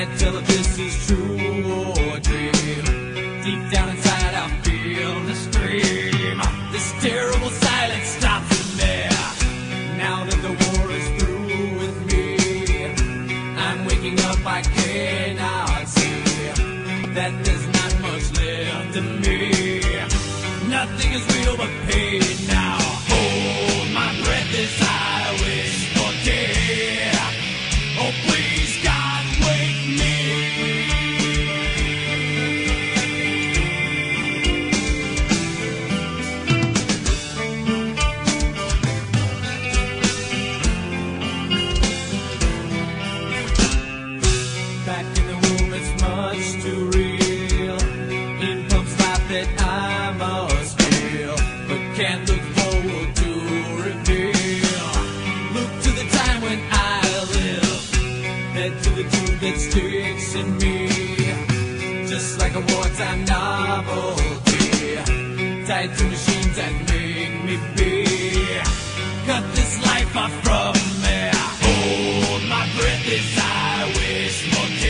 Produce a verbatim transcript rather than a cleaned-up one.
Can't tell if this is true or a dream. Deep down inside I feel the scream. This terrible silence stops in there. Now that the war is through with me, I'm waking up, I cannot see that there's not much left of me. Nothing is real but pain now. Hold my breath as I wish for death. Oh please God, wake me. Back in the womb, it's much too real. In pumps life that I must feel, but can't look forward to reveal. Look to the time when I live, head to the tube that sticks in me, just like a wartime novelty, tied to machines that make me be. Cut this life off from me. Hold my breath as I wish for